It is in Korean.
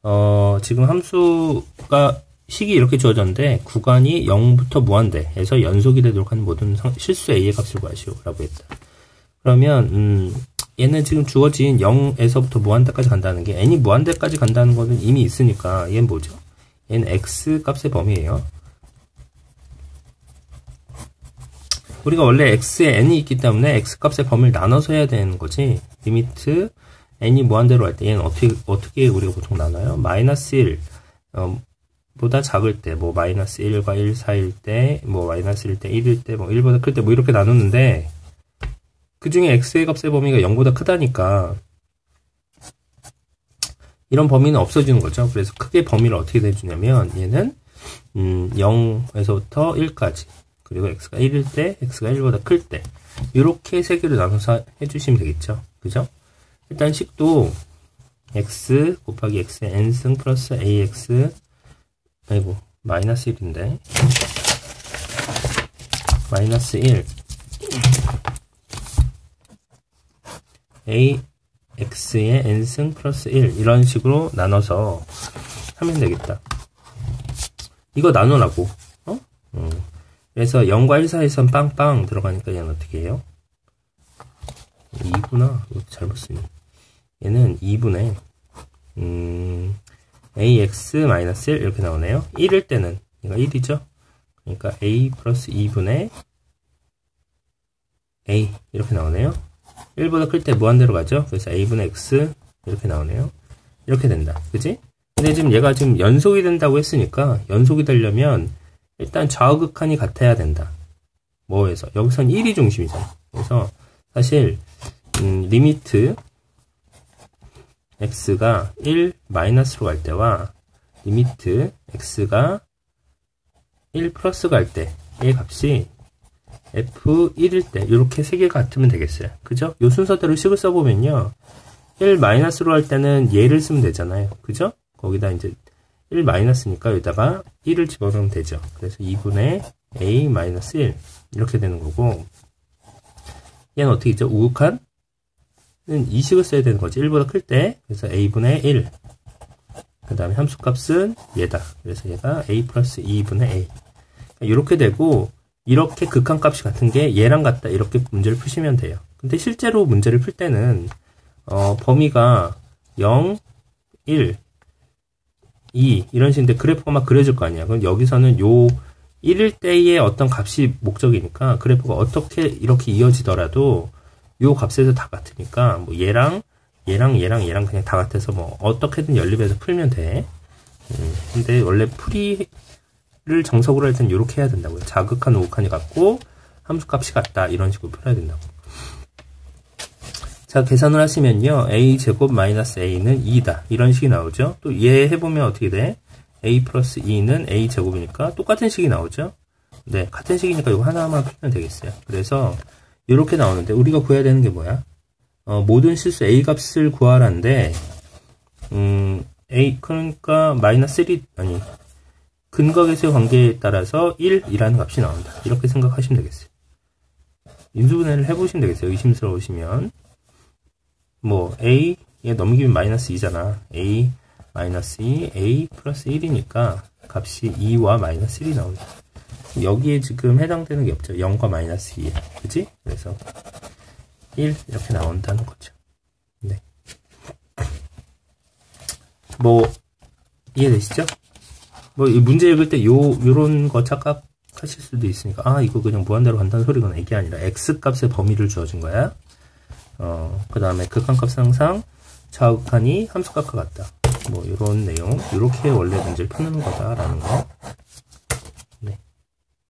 지금 함수가 식이 이렇게 주어졌는데 구간이 0부터 무한대에서 연속이 되도록 하는 모든 실수 a의 값을 구하시오 라고 했다. 그러면 얘는 지금 주어진 0에서부터 무한대까지 간다는 게 n이 무한대까지 간다는 거는 이미 있으니까 얘는 뭐죠? 얘는 x 값의 범위예요. 우리가 원래 x에 n이 있기 때문에 x 값의 범위를 나눠서 해야 되는 거지. 리미트 n이 무한대로 할 때 얘는 어떻게 우리가 보통 나눠요? 마이너스 1 보다 작을 때, 뭐 마이너스 1과 1 사이일 때, 뭐 마이너스 1일 때, 1일 때, 뭐 1보다 클 때, 뭐 이렇게 나누는데 그 중에 x의 값의 범위가 0보다 크다니까 이런 범위는 없어지는 거죠. 그래서 크게 범위를 어떻게 내주냐면 얘는 0에서부터 1까지, 그리고 x가 1일 때, x가 1보다 클 때, 이렇게 세 개로 나눠서 해주시면 되겠죠. 그죠? 일단 식도 x 곱하기 x의 n승 플러스 ax, 아이고 마이너스 1인데 마이너스 1 ax의 n승 플러스 1 이런 식으로 나눠서 하면 되겠다. 이거 나누라고. 그래서 0과 1 사이에선 빵빵 들어가니까 얘는 어떻게 해요? 2구나. 잘못 쓰니. 얘는 2분의 ax-1 이렇게 나오네요. 1일 때는 얘가 1이죠. 그러니까 a 플러스 2분의 a 이렇게 나오네요. 1보다 클 때 무한대로 가죠. 그래서 a분의 x 이렇게 나오네요. 이렇게 된다. 그지? 근데 지금 얘가 지금 연속이 된다고 했으니까 연속이 되려면 일단 좌우극한이 같아야 된다. 뭐에서? 여기선 1이 중심이잖아. 그래서 사실 리미트 x가 1 마이너스로 갈 때와 리미트 x가 1 플러스 갈 때의 값이 f1일 때 이렇게 세 개가 같으면 되겠어요. 그죠? 요 순서대로 식을 써보면요, 1 마이너스로 할 때는 얘를 쓰면 되잖아요. 그죠? 거기다 이제 1 마이너스니까 여기다가 1을 집어넣으면 되죠. 그래서 2분의 a 마이너스 1 이렇게 되는 거고, 얘는 어떻게 있죠? 우극한 이 식을 써야 되는 거지. 1보다 클 때. 그래서 a분의 1. 그 다음에 함수값은 얘다. 그래서 얘가 a 플러스 2분의 a. 이렇게 되고, 이렇게 극한값이 같은 게 얘랑 같다. 이렇게 문제를 푸시면 돼요. 근데 실제로 문제를 풀 때는 범위가 0, 1, 2 이런 식인데 그래프가 막 그려질 거 아니야. 그럼 여기서는 요 1일 때의 어떤 값이 목적이니까 그래프가 어떻게 이렇게 이어지더라도 요 값에서 다 같으니까 뭐 얘랑 그냥 다 같아서 뭐 어떻게든 연립해서 풀면 돼. 근데 원래 풀이를 정석으로 할 때는 이렇게 해야 된다고요. 자극한 우극한이 같고 함수값이 같다 이런 식으로 풀어야 된다고. 자, 계산을 하시면요, a 제곱 마이너스 a는 2다 이런 식이 나오죠. 또 얘 해보면 어떻게 돼? a 플러스 2는 a 제곱이니까 똑같은 식이 나오죠. 네, 같은 식이니까 이거 하나만 풀면 되겠어요. 그래서 이렇게 나오는데 우리가 구해야 되는 게 뭐야? 모든 실수 a 값을 구하라는데 a 그러니까 마이너스 1이 아니 근각에서의 관계에 따라서 1이라는 값이 나온다. 이렇게 생각하시면 되겠어요. 인수분해를 해보시면 되겠어요. 의심스러우시면 뭐 a에 넘기면 마이너스 2잖아. a 마이너스 2 a 플러스 1이니까 값이 2와 마이너스 1이 나온다. 여기에 지금 해당되는 게 없죠. 0과 마이너스 2. 그치? 그래서 1 이렇게 나온다는 거죠. 네. 뭐 이해되시죠? 뭐 이 문제 읽을 때 요런 거 착각하실 수도 있으니까, 아 이거 그냥 무한대로 간다는 소리구나. 이게 아니라 x 값의 범위를 주어준 거야. 그 다음에 극한값은 항상 좌우극한이 함수값과 같다. 뭐 이런 내용, 이렇게 원래 문제를 푸는 거다라는 거